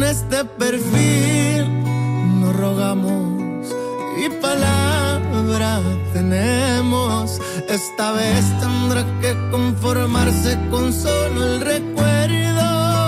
con este perfil no rogamos y palabra tenemos. Esta vez tendrá que conformarse con solo el recuerdo.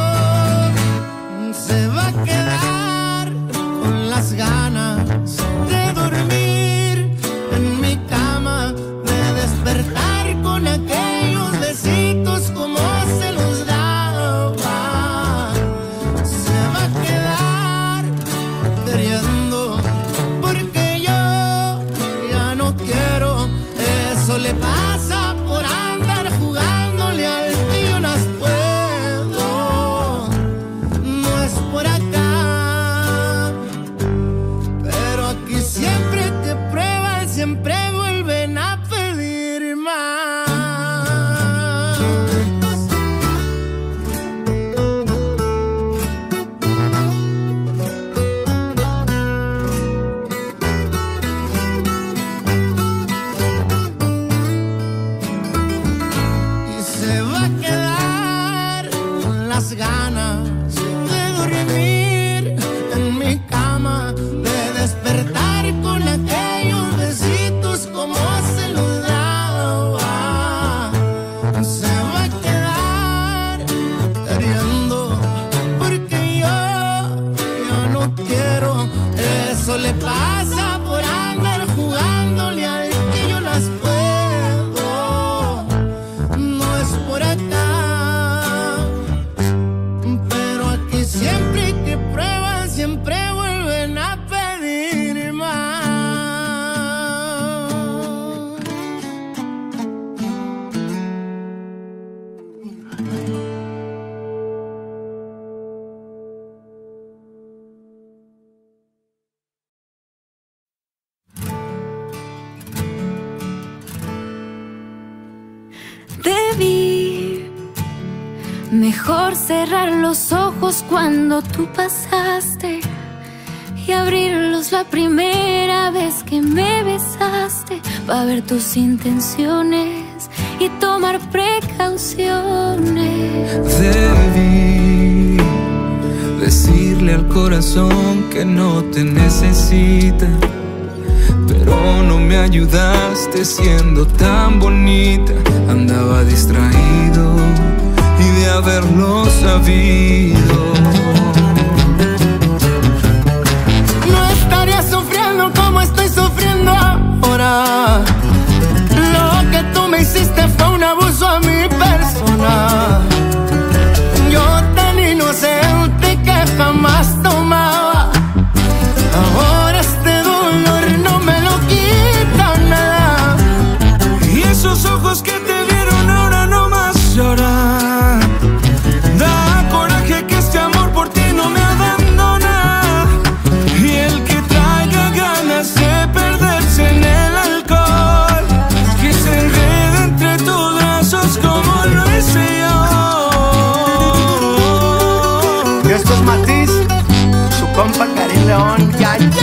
Se va a quedar con las ganas de dormir en mi cama, de despertar con aquellos besitos como se los daba. Se va a quedar queriendo porque yo ya no quiero. Eso le pasa por andar jugándole al que yo las puedo. No es por acá, pero aquí siempre que prueban siempre vuelven a pedir más. Y se va a quedar con las ganas de dormir en mi cama, de despertar con aquellos besitos como se los daba. Se va a quedar queriendo porque yo ya no quiero. Eso le pasa por andar jugándole al que yo las puedo. No es por acá, pero aquí siempre que prueban siempre vuelven a pedir más. Debí mejor cerrar los ojos cuando tú pasaste y abrirlos la primera vez que me besaste, para ver tus intenciones y tomar precauciones. Debí decirle al corazón que no te necesita, pero no me ayudaste siendo tan bonita. Andaba distraído y de haberlo sabido No estaría sufriendo como estoy sufriendo ahora. Lo que tú me hiciste fue un abuso a mi persona. Yo tan inocente que jamás tomaba. Ahora este dolor no me lo quita nada. y esos ojos que te vieron ahora no más lloran. Da coraje que este amor por ti no me abandona, y el que traiga ganas de perderse en el alcohol, que se enrede entre tus brazos como lo hice yo. Y esto es Matiz, su compa Karim León. Ya, ya.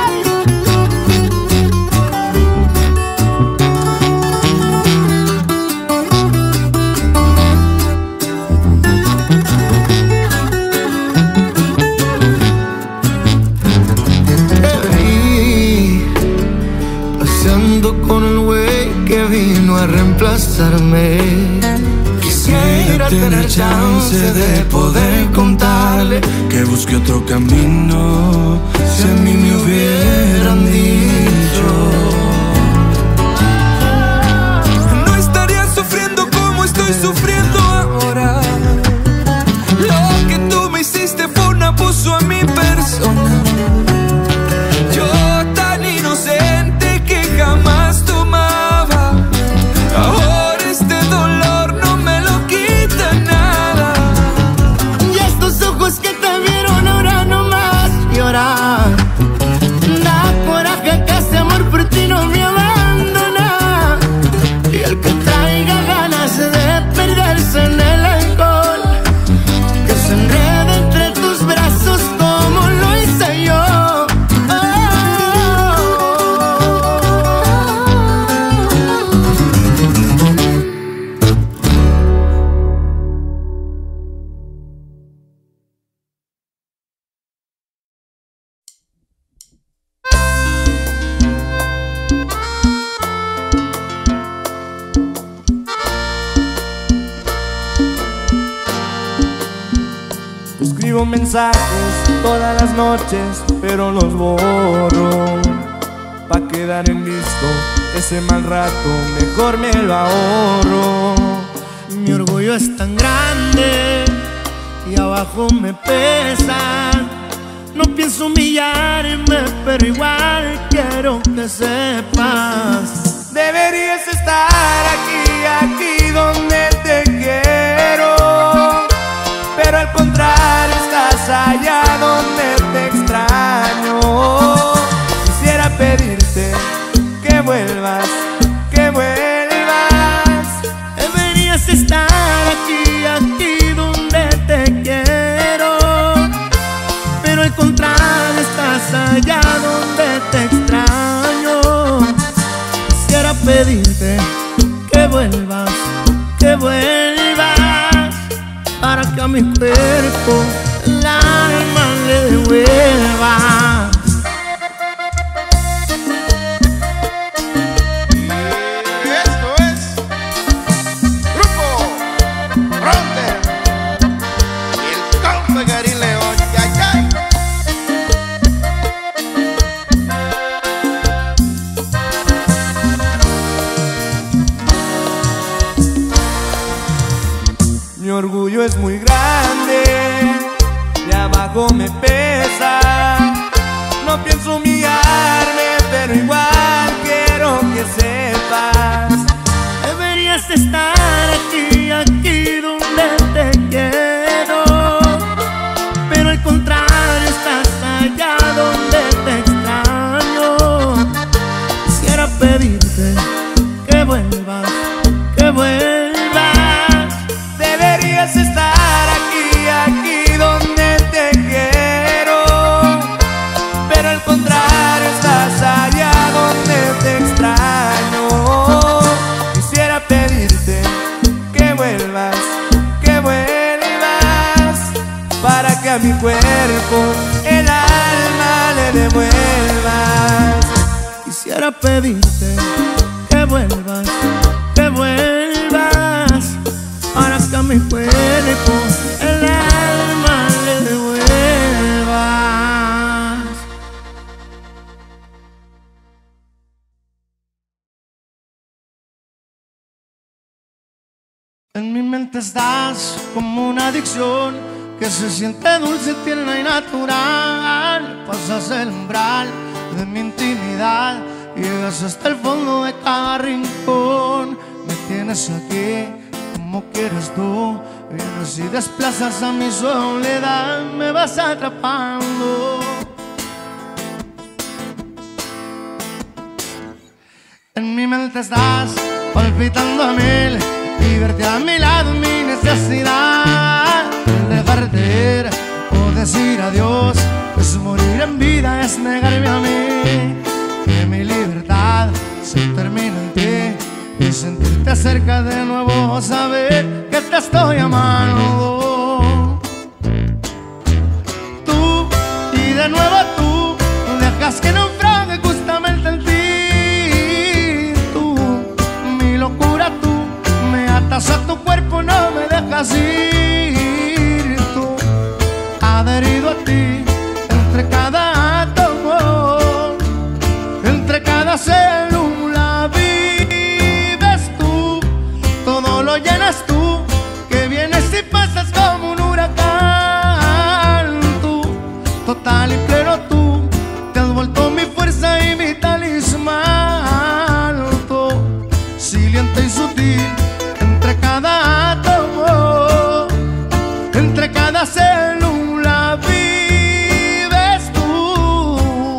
Paseando con el güey que vino a reemplazarme. Quisiera tener chance de poder contarle Que busque otro camino, si a mí me hubieran dicho. No estaría sufriendo como estoy sufriendo ahora. Lo que tú me hiciste fue un abuso a mi persona. Yo tan inocente que jamás tomaba. Ahora este dolor no me lo quita nada. Y estos ojos que te vieron ahora no más llorar. Da escribo mensajes todas las noches, pero los borro. Pa' quedar en visto ese mal rato, mejor me lo ahorro. Mi orgullo es tan grande y abajo me pesa. No pienso humillarme, pero igual quiero que sepas. Deberías estar aquí donde te quiero, pero al contrario estás allá donde te extraño. Quisiera pedirte que vuelvas, que vuelvas. Deberías estar aquí donde te quiero, pero al contrario estás allá donde te extraño. Quisiera pedirte que vuelvas, para que a mi cuerpo el alma le devuelva. Y esto es Grupo Fronter y el compa Gary León. ¡Yay! Mi orgullo es muy grande, de abajo me pesa. No pienso humillarme, pero igual quiero que sepas. Deberías estar aquí donde te quiero, pero al contrario estás allá donde te extraño. Quisiera pedirte que vuelvas, que vuelvas. Deberías estar aquí donde te quiero, pero al contrario estás allá donde te extraño. Quisiera pedirte que vuelvas, para que a mi cuerpo el alma le devuelvas. Quisiera pedirte que vuelvas, para que a mi cuerpo el alma le devuelvas. En mi mente estás como una adicción que se siente dulce, tierna y natural. Pasas el umbral de mi intimidad, llegas hasta el fondo de cada rincón. Me tienes aquí como quieres tú, vienes y desplazas a mi soledad, me vas atrapando. En mi mente estás palpitando a mil y verte a mi lado es mi necesidad. El dejarte ir o decir adiós es morir en vida, es negarme a mí. Que mi libertad se termina en ti y sentirte cerca de nuevo, saber que te estoy amando. Tú y de nuevo tú dejas que naufrague justamente en ti. Tú, mi locura, tú me atas a tu cuerpo, no me dejas ir. Tú, adherido a ti, entre cada átomo, entre cada célula vives tú, todo lo llenas tú, que vienes y pasas como un huracán. Tú, total y pleno tú, te has vuelto mi fuerza y mi talismán. Tú, silente y sutil, entre cada átomo, entre cada célula vives tú.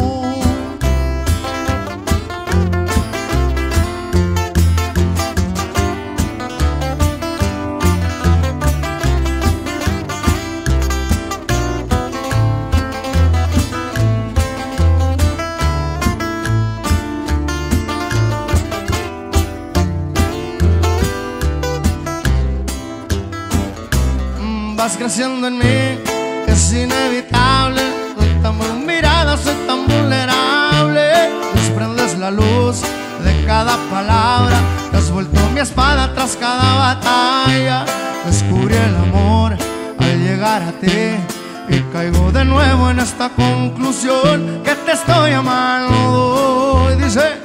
Vas creciendo en mí, es inevitable. Soy tan mirada, soy tan vulnerable. Desprendes la luz de cada palabra, te has vuelto mi espada tras cada batalla. Descubrí el amor al llegar a ti y caigo de nuevo en esta conclusión que te estoy amando. Y dice,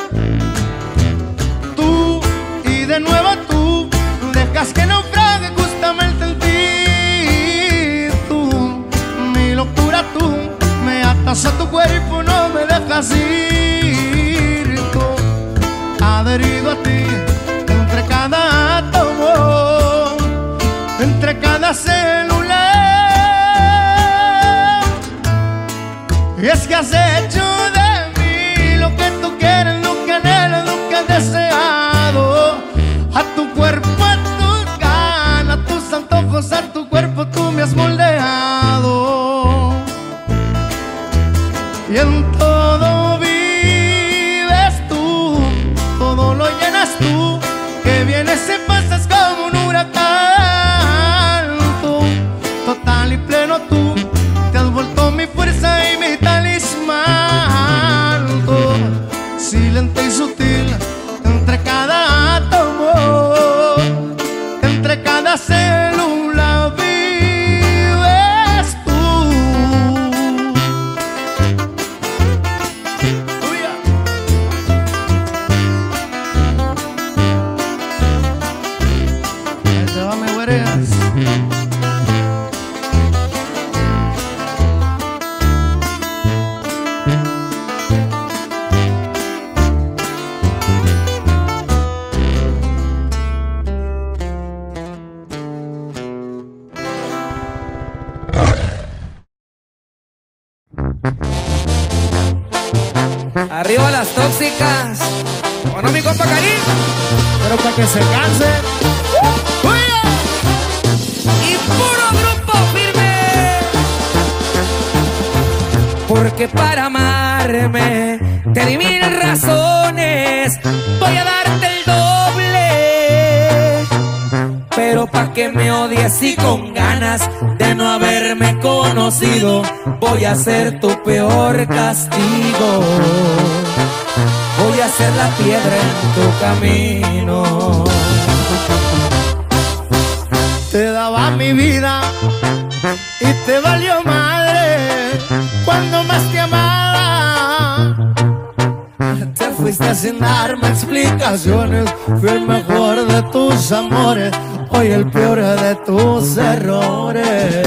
tú y de nuevo tú dejas que naufrague justamente en ti. Tú, mi locura, tú me atas a tu cuerpo, no me dejas ir. Tú, adherido a ti, entre cada átomo, entre cada célula. Y es que has hecho de mí lo que tú quieres, lo que anhelas, lo que has deseado. A tu cuerpo, a tus ganas, a tus antojos, a tu cuerpo tú me has moldeado. Y en todo vives tú, todo lo llenas tú, que vienes y pasas como un huracán. Tú, total y pleno tú, te has vuelto mi fuerza y mi talismán. Tú, silente y sutil, entre cada átomo, entre cada célula vives tú. Ahí te va mi güereas. Arriba las tóxicas. Bueno, mi compa Karim. Pero para que se canse. Y puro grupo firme. Porque para amarme te di mil razones. Voy a darte el doble. Pero pa' que me odies y con ganas de no haberme conocido, voy a ser tu peor castigo. Voy a ser la piedra en tu camino. Te daba mi vida y te valió madre cuando más te amaba. Te fuiste sin darme explicaciones. Fui el mejor de tus amores, hoy el peor de tus errores.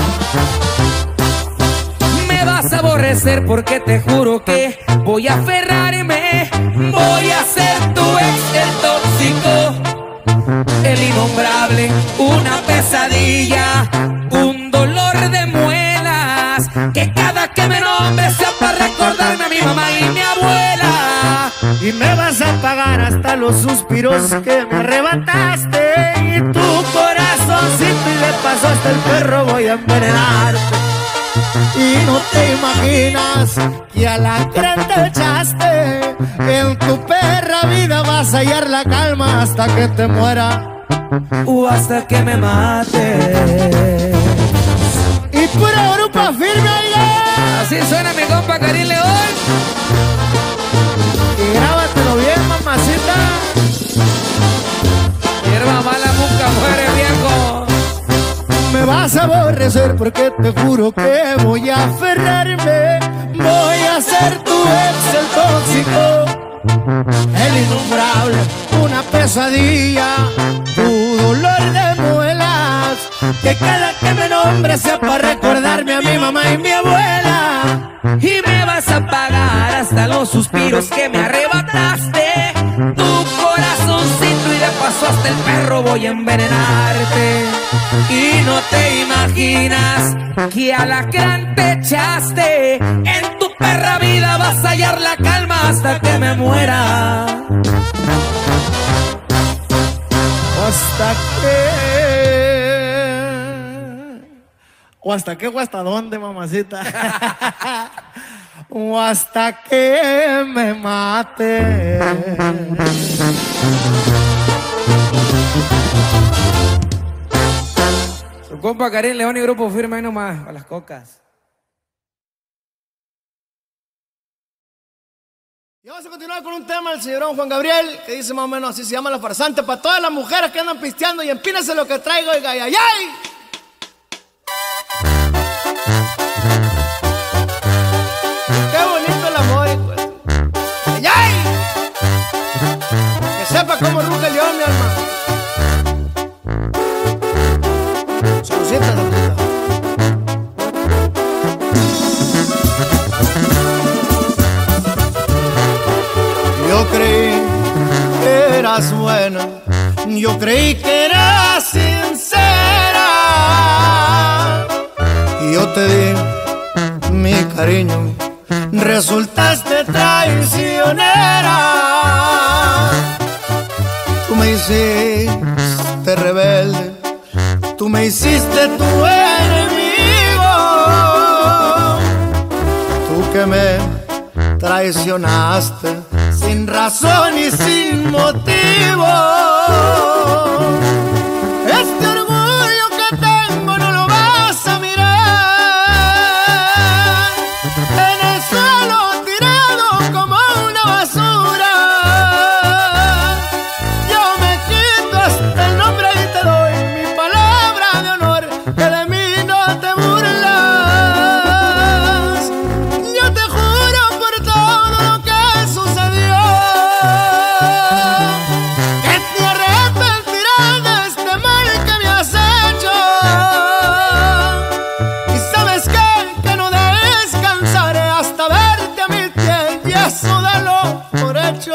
Me vas a aborrecer porque te juro que voy a aferrarme. Voy a ser tu ex, el tóxico, el innombrable, una pesadilla, un dolor de muelas, que cada que me nombres sea para recordarme a mi mamá y mi abuela. Y me vas a pagar hasta los suspiros que me arrebataste. Y tu corazoncito y de paso hasta el perro voy a envenenarte. Y no te imaginas que a la gran te echaste. En tu perra vida vas a hallar la calma hasta que te muera o hasta que me mate. Y pura grupo firme, oiga. Así suena mi compa Karim León. Y grábatelo bien, mamacita. Hierba mala nunca muere, viejo. Me vas a aborrecer porque te juro que voy a aferrarme. Voy a ser tu ex, el tóxico, el innombrable, una pesadilla, tu dolor de muelas, que cada que me nombres sea para recordarme a mi mamá y mi abuela. Y me vas a pagar hasta los suspiros que me arrebataste. Tu corazoncito y de paso hasta el perro voy a envenenarte. Y no te imaginas que alacrán te echaste. En tu perra vida vas a hallar la calma hasta que me muera. ¿Hasta qué? ¿O hasta qué o hasta dónde, mamacita? O hasta que me mate. Su compa Karim León y grupo firme ahí nomás, a las cocas. Y vamos a continuar con un tema del señor Juan Gabriel, que dice más o menos así, se llama La Farsante, para todas las mujeres que andan pisteando y empínense lo que traigo, y ay, ay, ay. Yo creí que eras sincera y yo te di mi cariño, resultaste traicionera. Tú me hiciste rebelde, tú me hiciste tu enemigo, tú que me traicionaste sin razón y sin motivo. Este orgullo que tengo no lo vas a mirar, en el suelo tirado como una basura. Yo me quito hasta el nombre y te doy mi palabra de honor, que de mí no te burlas. Yo te juro por todo lo que sucedió, que te arrepentirás de este mal que me has hecho. Y sabes que no descansaré hasta verte a mi pie, y eso dalo por hecho.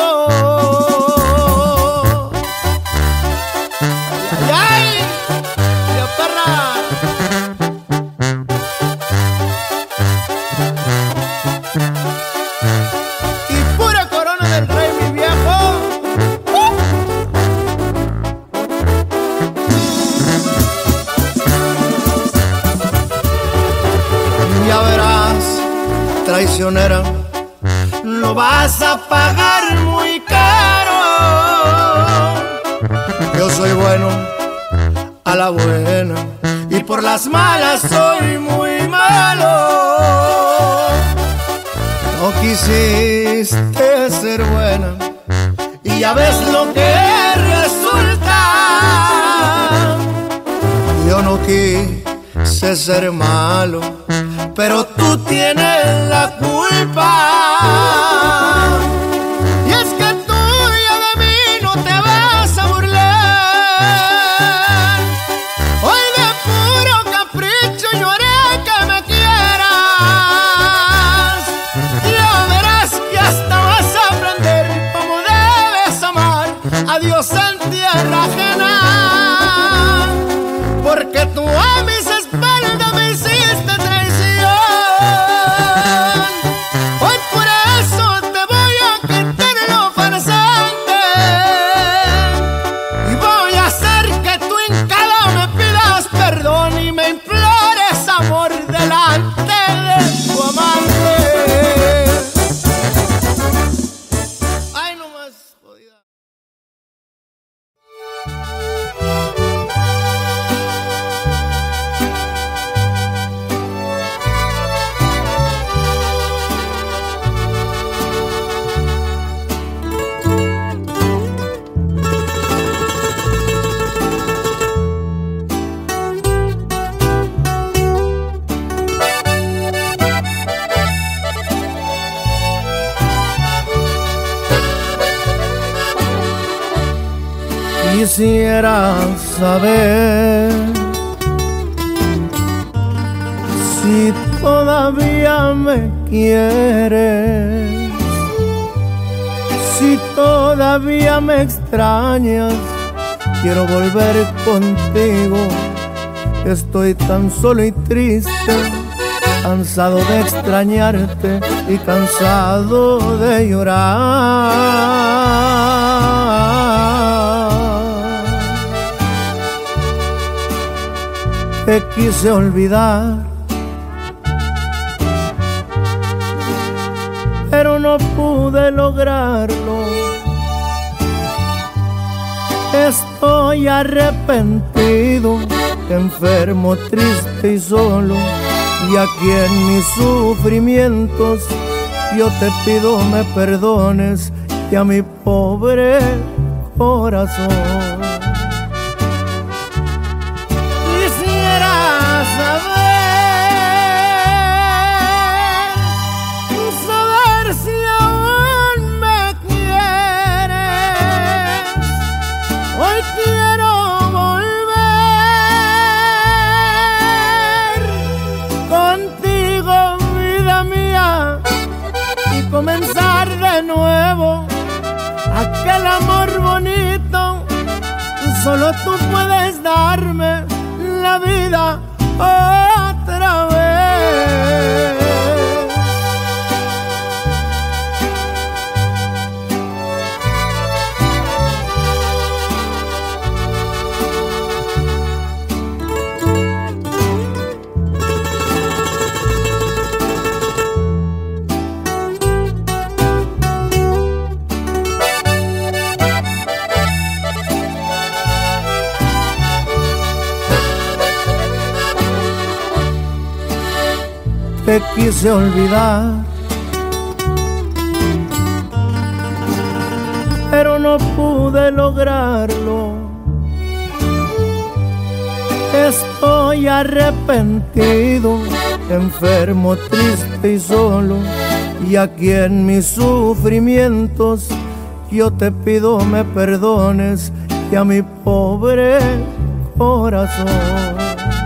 Ay, ay, ay, Dios, perra. Y pura corona del rey, mi viejo. Ya verás, traicionera, lo vas a pagar muy caro. Yo soy bueno a la buena y por las malas soy muy malo. No quisiste ser buena y ya ves lo que resulta. Yo no quise ser malo, pero tú tienes la culpa. Y es que tú ya de mí no te vas a burlar. Hoy de puro capricho yo haré que me quieras. Ya verás que hasta vas a aprender cómo debes amar a Dios en tierra ajena. Porque tú a mis espaldas me hiciste traición. Hoy por eso te voy a quitar lo farsante y voy a hacer que tú hincada me pidas perdón y me implores amor delante de tu amante. Ay, no más jodida. Quisiera saber si todavía me quieres, si todavía me extrañas. Quiero volver contigo, estoy tan solo y triste, cansado de extrañarte y cansado de llorar. Te quise olvidar, pero no pude lograrlo. Estoy arrepentido, enfermo, triste y solo. Y aquí en mis sufrimientos yo te pido me perdones y a mi pobre corazón. Saber si aún me quieres. Hoy quiero volver contigo, vida mía, y comenzar de nuevo aquel amor bonito Solo tú puedes darme la vida otra vez. Te quise olvidar, pero no pude lograrlo. Estoy arrepentido, enfermo, triste y solo. Y aquí en mis sufrimientos yo te pido me perdones y a mi pobre corazón.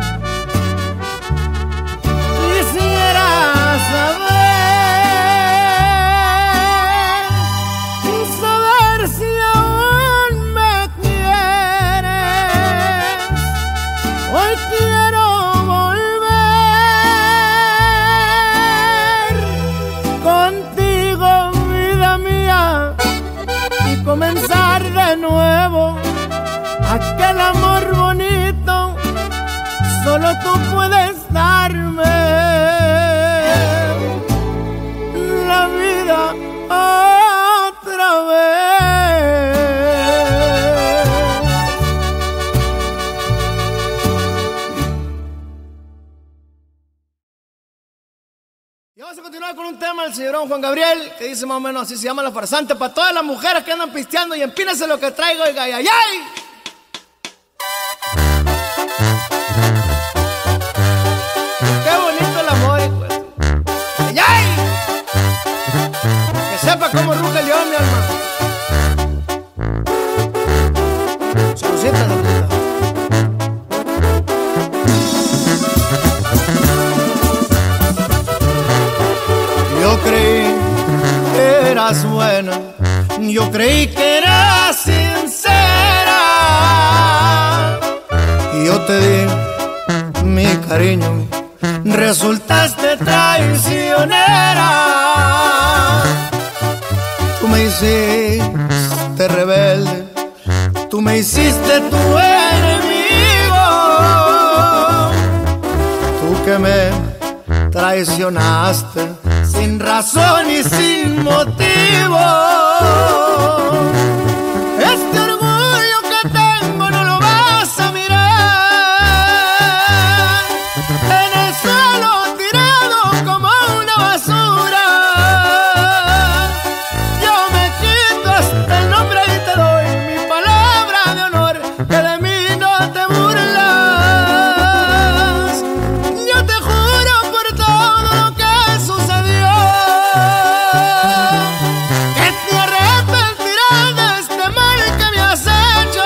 Comenzar de nuevo aquel amor bonito, solo tú puedes darme la vida otra vez. Y vamos a continuar con un tema del señor Juan Gabriel que dice más o menos así, se llama La Farsante. Para todas las mujeres que andan pisteando y empínense lo que traigo, oiga, ay, ay, ay. Qué bonito el amor, pues. Ay, ay. Que sepa cómo ruge el león, mi alma. Se lo sienta la puta. Yo creí que eras buena, yo creí que eras sincera, y yo te di mi cariño, resultaste traicionera. Tú me hiciste rebelde, tú me hiciste tu enemigo, tú que me traicionaste sin razón y sin motivo. Este orgullo que tengo no lo vas a mirar, en el suelo tirado como una basura. Yo me quito hasta el nombre y te doy mi palabra de honor, que de mí no te burlas. Yo te juro por todo lo que sucedió, que te arrepentirás de este mal que me has hecho.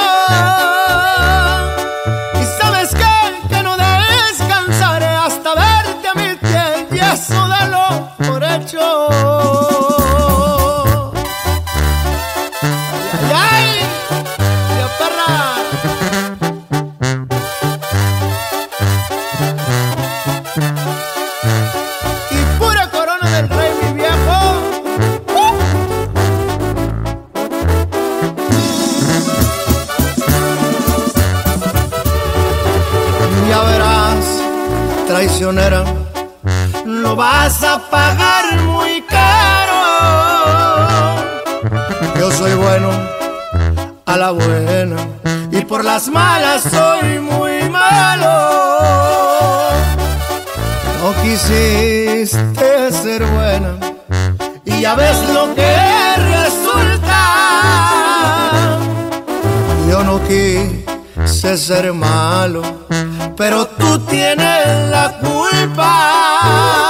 Y sabes que no descansaré hasta verte a mi piel, y eso dalo por hecho. Ay, ay, ay, ya perra. Y pura corona del rey, mi viejo. Ya verás, traicionera, lo vas a pagar muy caro. Yo soy bueno a la buena y por las malas soy muy malo. No quisiste ser buena y ya ves lo que resulta. Yo no quise ser malo, pero tú tienes la culpa.